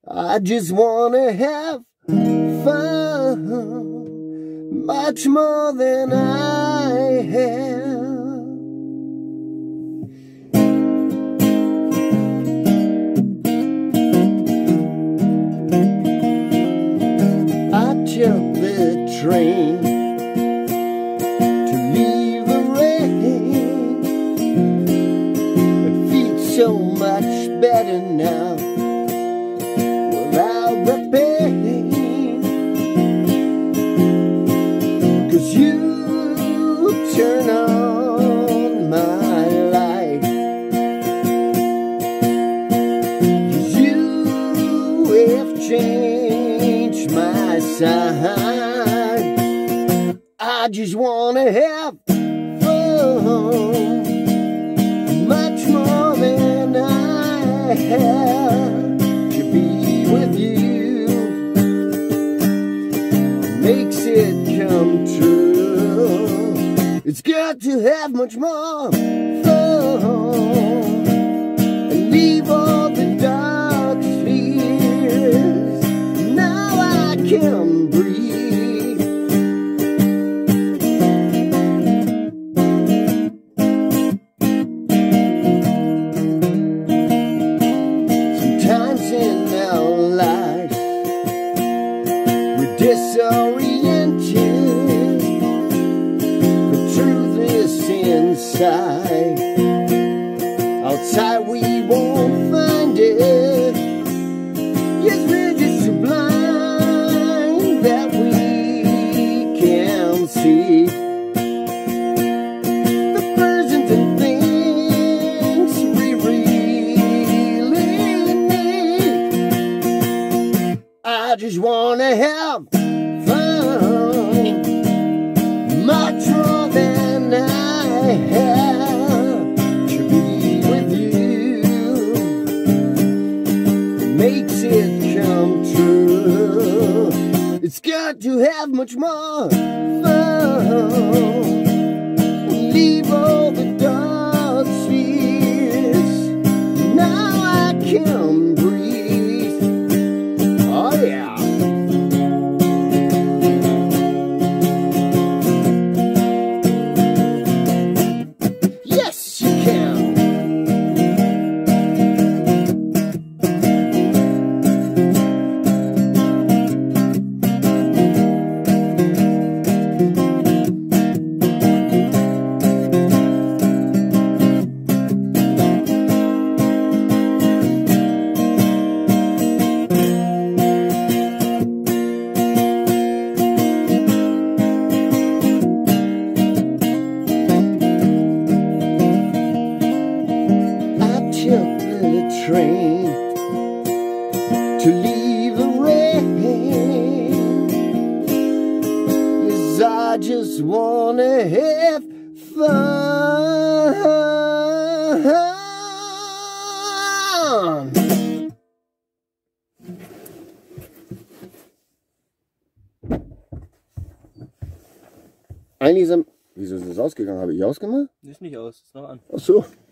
I just wanna have fun, much more than I have. I took the train to leave the rain. It feels so much better now without the pain. 'Cause you turn on my light. 'Cause you have changed my side. I just wanna have fun, much more than I have. To be with you makes it come true. It's got to have much more fun and leave all the dark fears. Now I can breathe. Sometimes in our lives we're disoriented. The truth is inside. Outside we won't find it. Yes, we're just so blind that we can't see the persons and things we really need. I just wanna have fun, much more than I have. To be with you makes it come true. It's got to have much more fun. Leave all the dark spheres. Now I can breathe. Oh yeah. Yes, you can. Took the train to leave the rain. Yes, I just wanna have fun. Eigentlich ist wieso ist das ausgegangen? Habe ich ausgemacht? Ist nicht aus, ist noch an. Ach so.